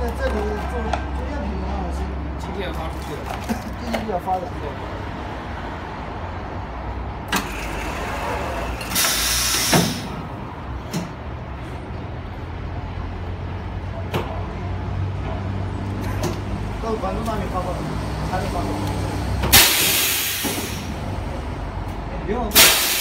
在这里做中间品牌是今天发出去的， 经济比较发展。到广东那里发过，才能发过。不用。